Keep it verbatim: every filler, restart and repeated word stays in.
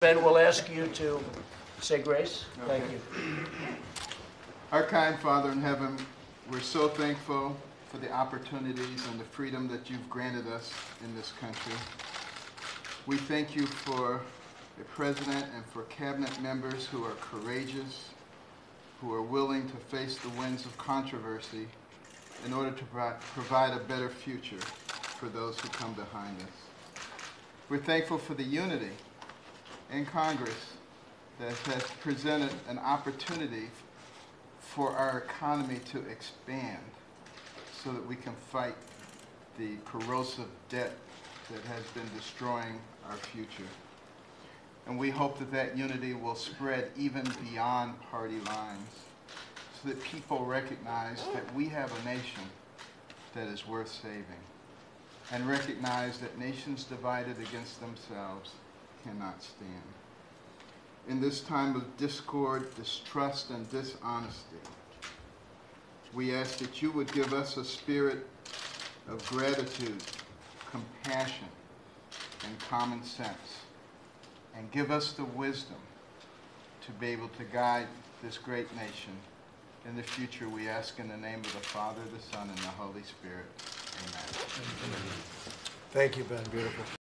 Ben, we'll ask you to say grace. Thank Okay. you. Our kind Father in heaven, we're so thankful for the opportunities and the freedom that you've granted us in this country. We thank you for the president and for cabinet members who are courageous, who are willing to face the winds of controversy in order to pro- provide a better future for those who come behind us. We're thankful for the unity in Congress that has presented an opportunity for our economy to expand so that we can fight the corrosive debt that has been destroying our future. And we hope that that unity will spread even beyond party lines so that people recognize that we have a nation that is worth saving, and recognize that nations divided against themselves cannot stand. In this time of discord, distrust, and dishonesty, we ask that you would give us a spirit of gratitude, compassion, and common sense, and give us the wisdom to be able to guide this great nation. In the future, we ask in the name of the Father, the Son, and the Holy Spirit. Amen. Thank you, Ben. Beautiful.